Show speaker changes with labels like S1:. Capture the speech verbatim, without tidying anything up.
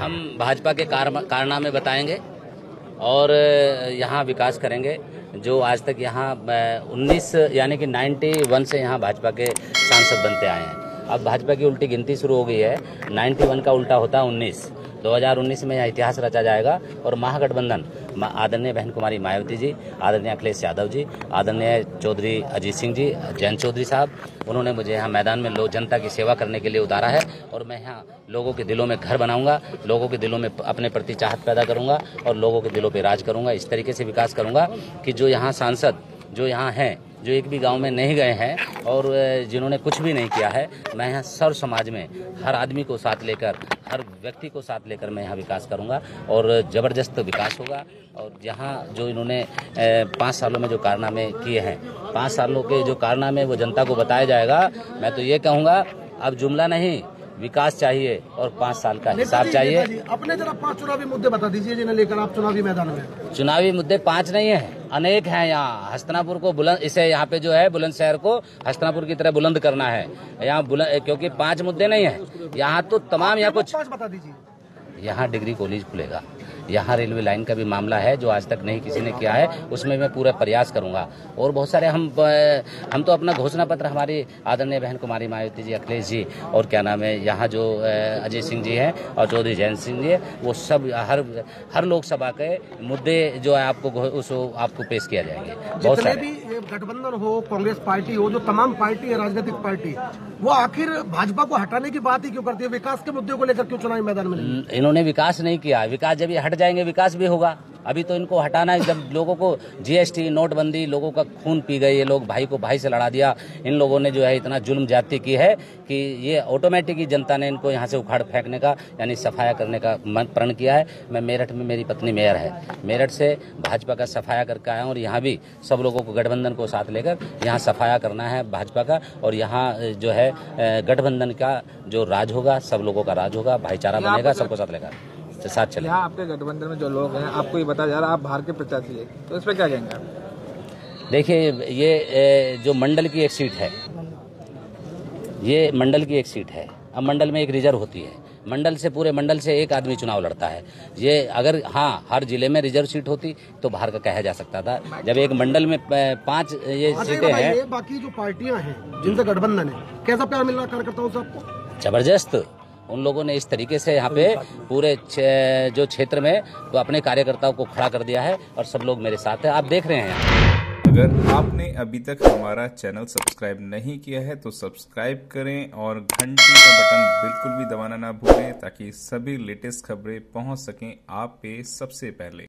S1: हम भाजपा के कारनामे बताएंगे और यहाँ विकास करेंगे। जो आज तक यहाँ उन्नीस यानी कि इक्यानवे से यहाँ भाजपा के सांसद बनते आए हैं। अब भाजपा की उल्टी गिनती शुरू हो गई है। इक्यानवे का उल्टा होता है उन्नीस। दो हज़ार उन्नीस में यह इतिहास रचा जाएगा और महागठबंधन आदरणीय बहन कुमारी मायावती जी, आदरणीय अखिलेश यादव जी, आदरणीय चौधरी अजीत सिंह जी, जयंत चौधरी साहब, उन्होंने मुझे यहाँ मैदान में लोग जनता की सेवा करने के लिए उतारा है और मैं यहाँ लोगों के दिलों में घर बनाऊंगा, लोगों के दिलों में अपने प्रति चाहत पैदा करूंगा और लोगों के दिलों पर राज करूंगा। इस तरीके से विकास करूंगा कि जो यहाँ सांसद जो यहाँ हैं, जो एक भी गांव में नहीं गए हैं और जिन्होंने कुछ भी नहीं किया है, मैं यहाँ सर्व समाज में हर आदमी को साथ लेकर, हर व्यक्ति को साथ लेकर मैं यहाँ विकास करूँगा और ज़बरदस्त विकास होगा। और जहाँ जो इन्होंने पाँच सालों में जो कारनामे किए हैं, पाँच सालों के जो कारनामे वो जनता को बताया जाएगा। मैं तो ये कहूँगा, अब जुमला नहीं, विकास चाहिए और पाँच साल का हिसाब चाहिए।
S2: अपने जरा पांच चुनावी मुद्दे बता दीजिए जिन्हें लेकर आप चुनावी मैदान में।
S1: चुनावी मुद्दे पांच नहीं है, अनेक हैं। यहाँ हस्तिनापुर को बुलंद, इसे यहाँ पे जो है बुलंदशहर को हस्तिनापुर की तरह बुलंद करना है यहाँ बुलंद, क्योंकि पांच मुद्दे नहीं है यहाँ तो तमाम। यहाँ कुछ
S2: बता दीजिए।
S1: यहाँ डिग्री कॉलेज खुलेगा, यहाँ रेलवे लाइन का भी मामला है जो आज तक नहीं किसी ने किया है, उसमें मैं पूरा प्रयास करूंगा। और बहुत सारे हम हम तो अपना घोषणा पत्र हमारी आदरणीय बहन कुमारी मायावती जी, अखिलेश जी और क्या नाम है यहाँ जो अजय सिंह जी हैं और चौधरी जयंत सिंह जी, वो सब हर हर लोकसभा के मुद्दे जो है आपको उस आपको पेश किया जाएंगे। बहुत सारे
S2: भी गठबंधन हो, कांग्रेस पार्टी हो, जो तमाम पार्टी है राजनीतिक पार्टी, वो आखिर भाजपा को हटाने की बात ही क्यों करती है? विकास के मुद्दे को लेकर क्यों चुनावी मैदान में नहीं?
S1: इन्होंने विकास नहीं किया। विकास जब ये हट जाएंगे विकास भी होगा। अभी तो इनको हटाना है। जब लोगों को जीएसटी, नोटबंदी, लोगों का खून पी गए, ये लोग भाई को भाई से लड़ा दिया। इन लोगों ने जो है इतना जुल्म ज्यादती की है कि ये ऑटोमेटिक ही जनता ने इनको यहाँ से उखाड़ फेंकने का यानी सफाया करने का प्रण किया है। मैं मेरठ में, मेरी पत्नी मेयर है, मेरठ से भाजपा का सफाया करके आया हूँ और यहाँ भी सब लोगों को गठबंधन को साथ लेकर यहाँ सफाया करना है भाजपा का। और यहाँ जो है गठबंधन का जो राज होगा, सब लोगों का राज होगा, भाईचारा बनेगा, सबको साथ लेकर साथ चले।
S3: यहाँ आपके गठबंधन में जो लोग हैं, आपको ये बताया जा रहा है आप बाहर के प्रत्याशी है, तो इस पर क्या कहेंगे आप?
S1: देखिए, ये जो मंडल की एक सीट है, ये मंडल की एक सीट है। अब मंडल में एक रिजर्व होती है, मंडल से पूरे मंडल से एक आदमी चुनाव लड़ता है। ये अगर हाँ हर जिले में रिजर्व सीट होती तो बाहर का कहा जा सकता था। जब एक मंडल में पांच ये सीटें हैं,
S2: बाकी जो पार्टियां हैं जिनसे गठबंधन है, कैसा प्यार मिल रहा कार्यकर्ताओं से आपको?
S1: जबरदस्त। उन लोगों ने इस तरीके से यहाँ पे पूरे जो क्षेत्र में तो अपने कार्यकर्ताओं को खड़ा कर दिया है और सब लोग मेरे साथ हैं। आप देख रहे हैं।
S4: अगर आपने अभी तक हमारा चैनल सब्सक्राइब नहीं किया है तो सब्सक्राइब करें और घंटी का बटन बिल्कुल भी दबाना ना भूलें ताकि सभी लेटेस्ट खबरें पहुंच सकें आप पे सबसे पहले।